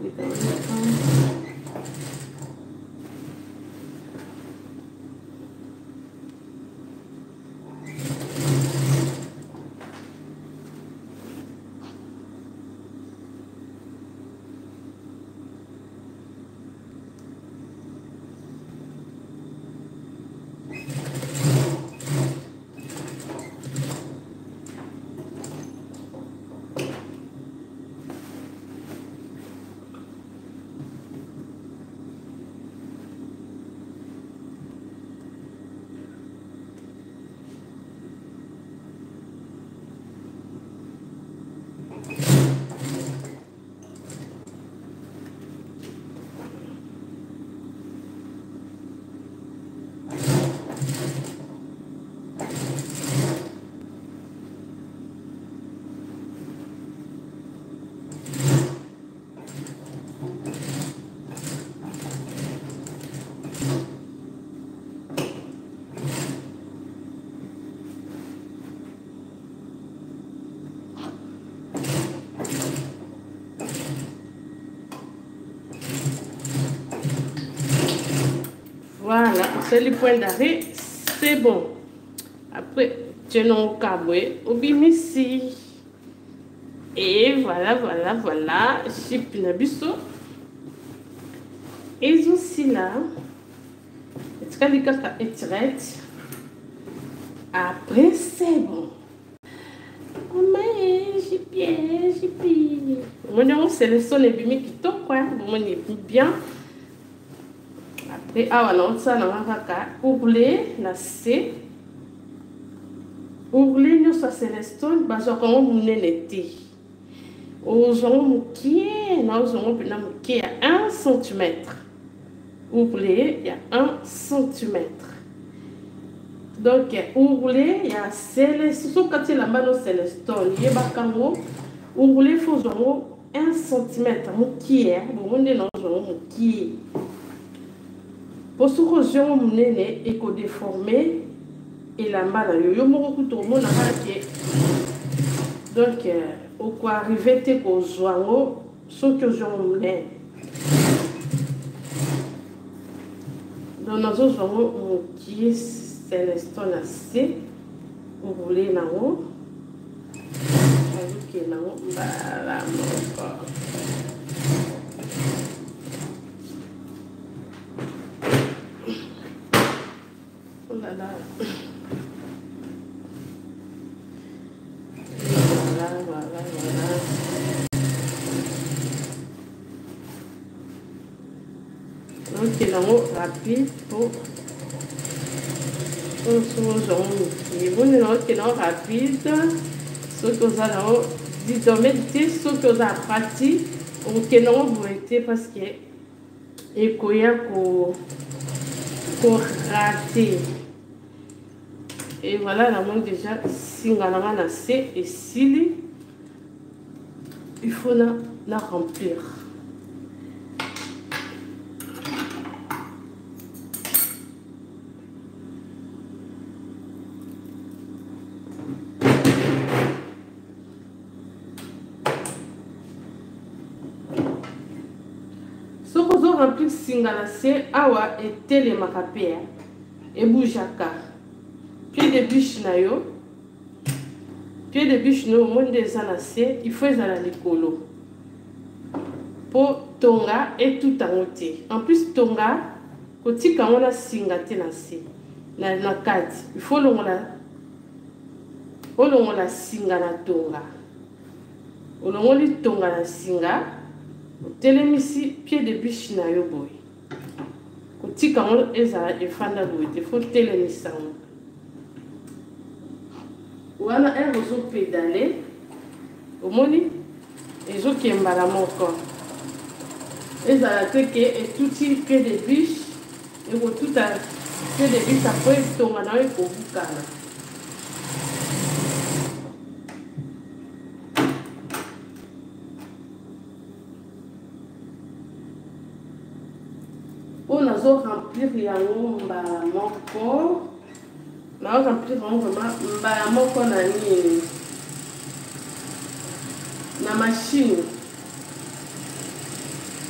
Voilà, c'est le point d'arrêt, c'est bon. Après, tenons au caboué, au bimisi. Et voilà, voilà, voilà, chip nabiso. Et aussi là, après, c'est bon. Oh, mais j'ai bien, j'ai bien. Mon c'est le son et bimi qui toque, quoi. Bon, on bien. Après, ah voilà, ça, on va ouvrir la C. Ouvrir, nous, ça, c'est le son, parce qu'on va l'été. Aux hommes qui est, nous avons qui est à un centimètre. Ouvrir, il y a un centimètre. Donc, ouvrir, il y a céleste. Sauf quand il y a la main au célestone, il y a bakango. Ouvrir, il faut un centimètre. Qui est, bon, on est dans un qui est. Pour ce que j'ai mon nez éco-déformé et la main, il y a un couteau, mon arrêté. Donc, au quoi arriver, t'es qu'au joint, ce que j'ai mon nez. Donc, nous avons un qui est célestone assez. Vous voulez là-haut. Ajoutez là-haut. Voilà, mon corps. Oh là là. Voilà, voilà, voilà. Donc, il là-haut rapide pour. Et vous n'avez pas rapide. Ce que vous avez dit, ce que vous avez pratiqué, ou que non, vous êtes parce que et qu'il y a pour rater. Et voilà, la manque déjà, si on a assez et si il faut la, la remplir. Remplir singalase awa et télé makapea et boujaka pied de biche na yo pied de biche no monde des anase il faut ezala likolo pour tonga et tout en ôté en plus tonga kotika ngona singa te na se na na kati il faut longola olongola singa na tonga olongoli tonga na singa telemisi pied de biche na yo boy kotika ngo ezala efanda boy te faut telemisa ngo wana un ozo pédaler omoni ezokembala moko ezala te ke etuti pied de biche ekotuta pied de biche apo etonga na yo ekobukana. On a remplir yango mbala moko na remplir yango vraiment mbala moko na nini na machine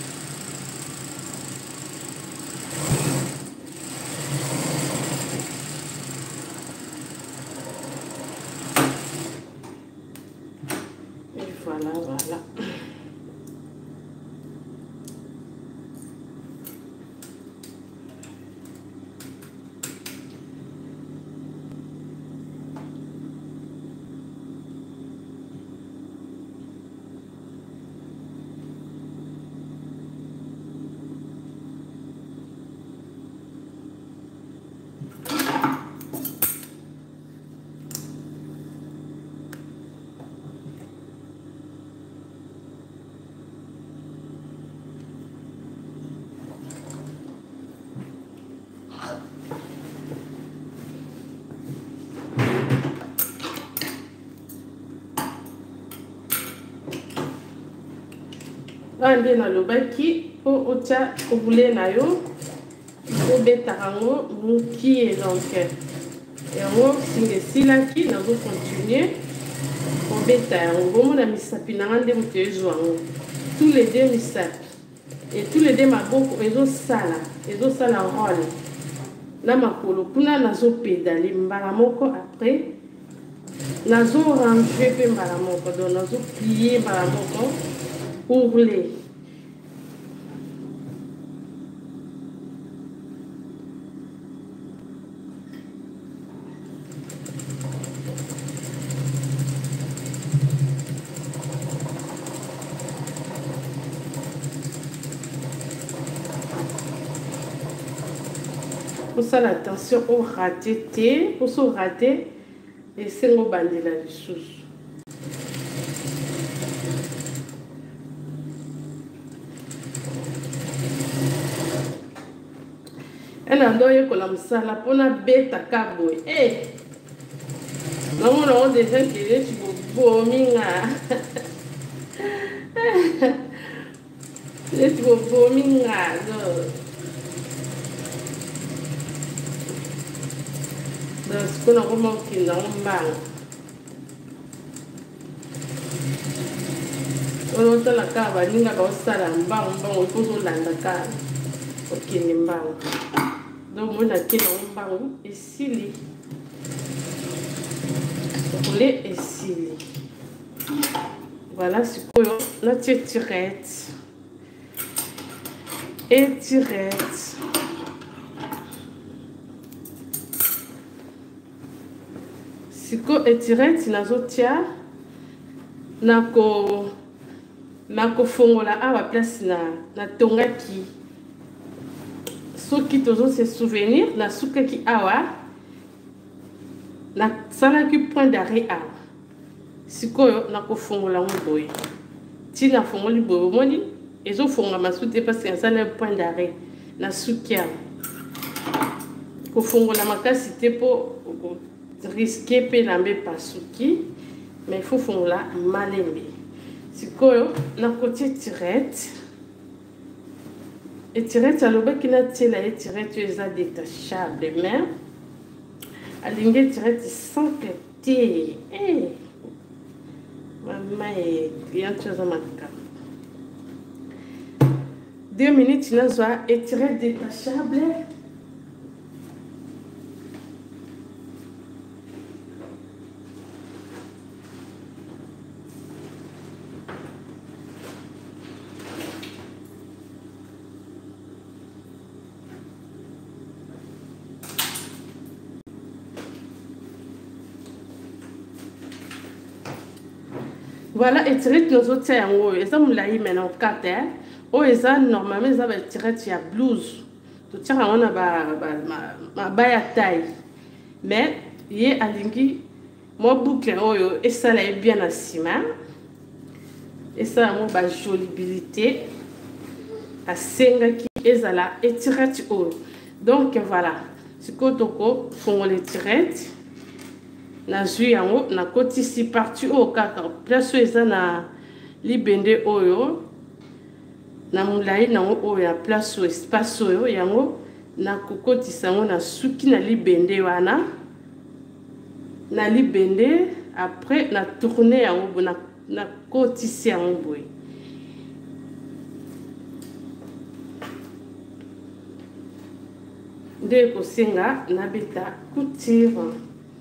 ande na lobaki po otia obule na yo po betarango mukie donc yango singe silaki nazo continuer po beta yango bomona misapi na ngande muto ezwango tous les deux misapi et tous les deux maboko ezo sala ezo sala rôle na makolo kuna nazo pédaler mbala moko après nazo ranger pe mbala moko donc nazo plier mbala moko ourler. Pour ça, attention au raté, T, pour se rater, et c'est au bandé la sous. Elle a donné comme ça, la pour la bête à cabo. Eh, non, on a déjà qui est tu vas vomir. Tu vas vomir. Donc, ce qu'on a remarqué dans le bal. On a la cava, il y a un salam, on peut se la cave. Ok, il y a donc, on a un bal ici. Vous voulez ici. Voilà, c'est pour notre tirette. Et tirette. Siko etirette nazotia nako nako fongola awa place na na tongaki soki tozo se souvenir na sukaki awa na salaki point d'arrêt awa sikoyo nako fongola ngoboye ti na fongoli boye moni ezo fonga masute parce que ça le point d'arrêt na sukia ko fongola makasi te po risquer pe lambe pasuki mais il faut faire la malembe sikoyo na côté tirette et tirette aloba kina tela et tirette eza détachable mais alinge tirette sans que té eh maman et bien chose makka deux minutes na zo et tirette détachable. Voilà, et tirette nos autres yango, et ça me l'a eu maintenant quatre hein. Oh, et ça normalement ça va tirette il y a blouse. Tout tient on a ba ma ma baya taille. Mais y a alingi moi boucle oh et ça là est bien assima. Et ça mon ba jolibilité à senga qui est là et tirette oh. Donc voilà, ce que toko font les tirettes. Na zui yango na koti si parti o kaka place eza na libende oyo na mulai na o ya place o espace oyo yango na kokoti sango na suki na libende wana na libende après na tourner yango na na koti si yango boy de ko senga na beta couture.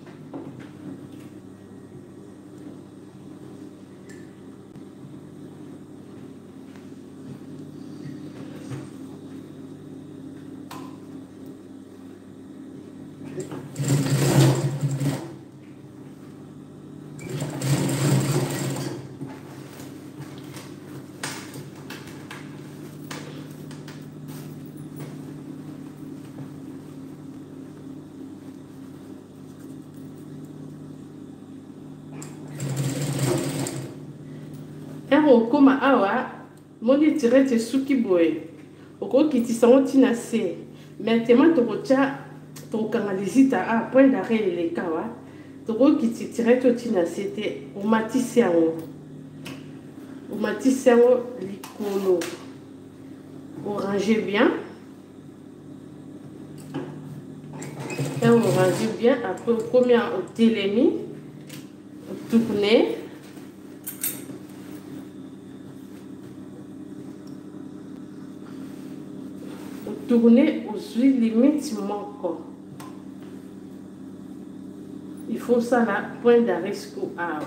Comme awa moni tirette suki boy oko kiti sango tina se maintenant to rocha to kanalizita a point d'arrêt les kawa to kiti tirette tina se te o matisi yango Vous matissez les colos. Vous rangez bien. Et vous rangez bien. Après, vous prenez au télémi. Vous tournez. Vous tournez aux huiles limites manquant. Il faut ça là, point d'arrêt jusqu'au A.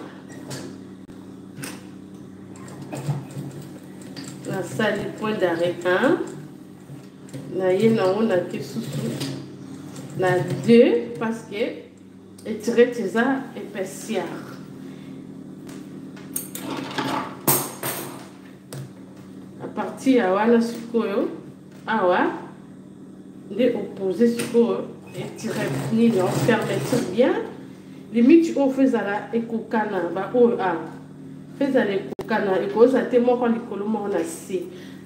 La salle point d'arrêt un. Là, il y a on a que sous la deux parce que étirer ça épaissir. À partir à wana sukoyo, awa, les opposés sukoyo, étirer ni on permettre bien. Limite on fait ça et kokana ba o a. Fait ça les kokana et cause à témoin quand les colomos on a si.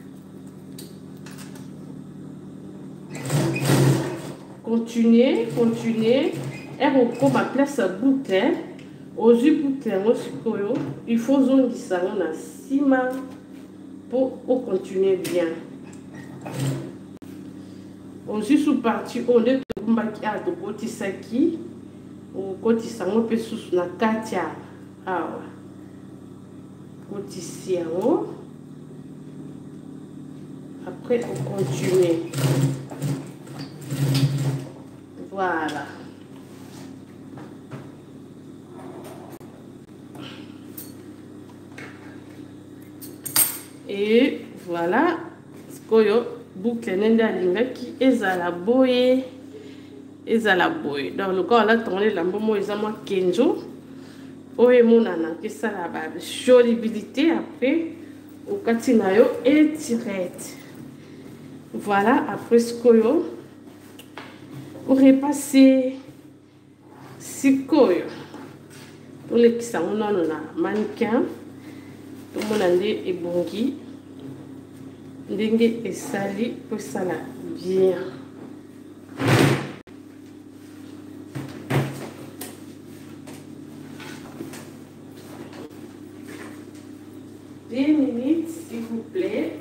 Continuez, continuez. Et on comme à place bouteille. Aux yeux bouteille, il faut zone qui s'en a sima pour continuer bien. Aux yeux sous partie, on est de qui a de côté saki. Au côté sango peut sous la katia. Ah ouais. Côté siamo. Après, on continue. Voilà. Et voilà. Skoyo boucle nenda linga qui est à la boye. Est à la boye. Dans le cas là, tourner la bomo est à moi kenjo. Oye monana que ça la bas jolibilité après au katinayo et tirette. Voilà après skoyo. Pour repasser sikoyo pour les qui sont non mannequin tout le monde a des ebongi ndenge et sali pour ça là bien dix minutes s'il vous plaît.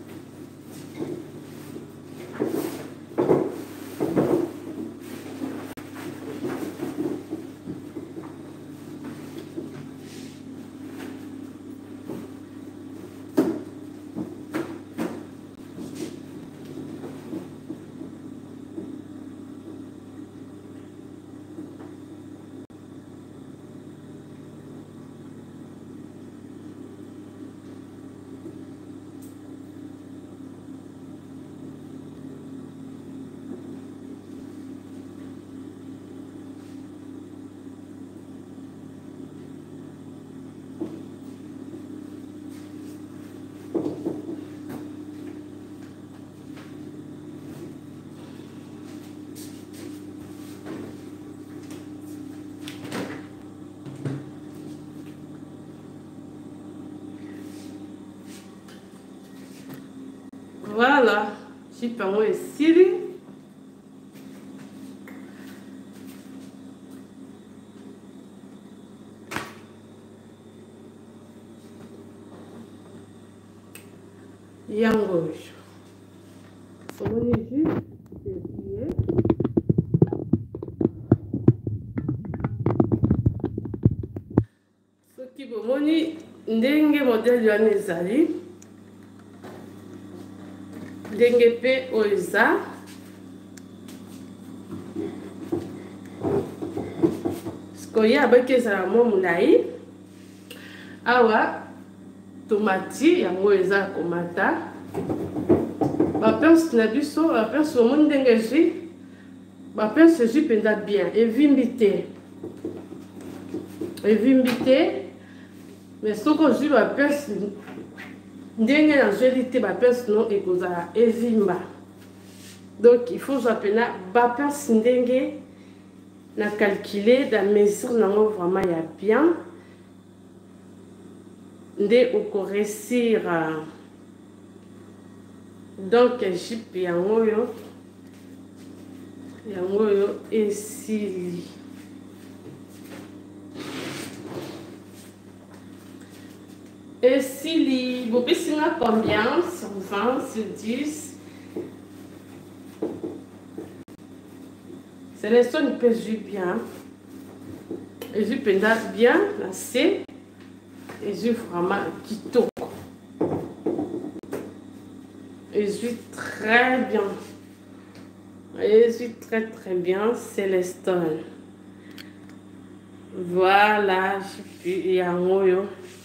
Voilà, je suis pas ici. Yango. On est juste dévié. Ce qui veut moni ndenge modèle yanezali. Ndenge pe oiza skoya abakeza na mo mulai awa tomati yango eza komata bapense na biso bapense omoni ndenge jus bapense jus mpenza bien evimbi te evimbi te mais soko jus bapense ndenge na joli te bapense non ekozala evimba donc il faut apena bapense ndenge na calculer da mesure nango vraiment ya bien nde okoresir donc jipe yango yo yango yo esili esili vous baissez combien sur vingt, sur dix? C'est les sons qui pèsent bien. Et je peux bien lancer. Et je vraiment qui toque. Et je suis très bien. Et je suis très très bien. C'est les stones. Voilà, je suis y a un moyo.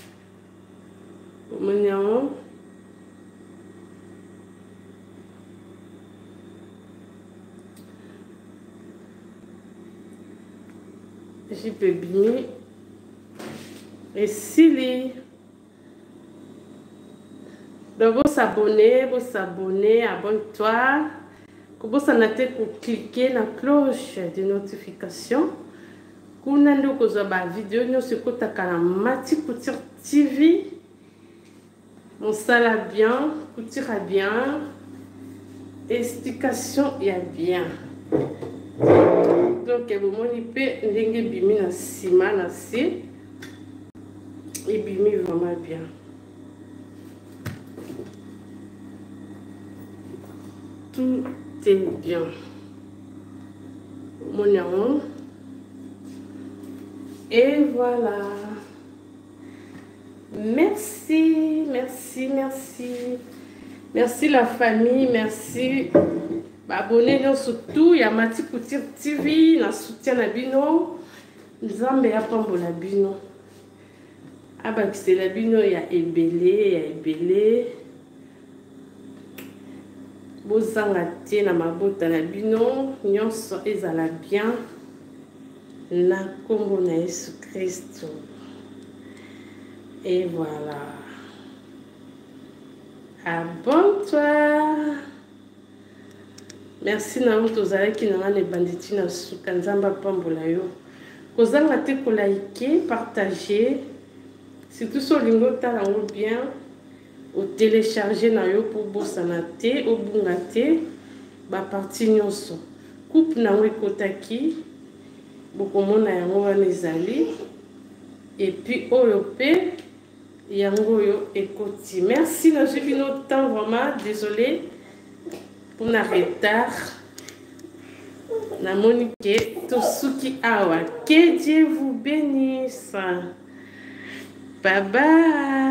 Mon je peux bien. Et si les donc vous s'abonner, vous s'abonner, abonne-toi. Vous s'abonner pour cliquer la cloche de notification. Pour nous avoir vidéo, nous se contactons à Mati Couture T V. On s'ala bien, couture bien, explication il y a bien. Donc vous m'avez n'engagez bimi na sima na si et bimi vraiment bien. Tout est bien. Mon nom. Et voilà. Merci, merci, merci. Merci la famille, merci. Abonnez-vous surtout. Il y a Mati Couture T V, na soutien na bino. Nzambe ya pambola bino. Ah bah c'est la bino, il y a ebélé, il y a ebélé. Bozanga tie na mabota na bino, nyonso ezala bien. Na kombo na Yesu Christ. Et voilà. Abonne-toi. Merci na vous tous qui n'ont les bandits na sukanzamba pambola yo. Kozanga te ko liker, partager. Surtout sur lingo talango bien. Au télécharger na yo pour bosana te, au bungate, ba parti nyonso. Coupe na we kotaki. Bokomona yango wana ezali. Et puis oyo pe yango yo ekoti. Merci na j'ai fini autant vraiment désolé pour na retard. Na monique tosuki awa. Que Dieu vous bénisse. Bye bye.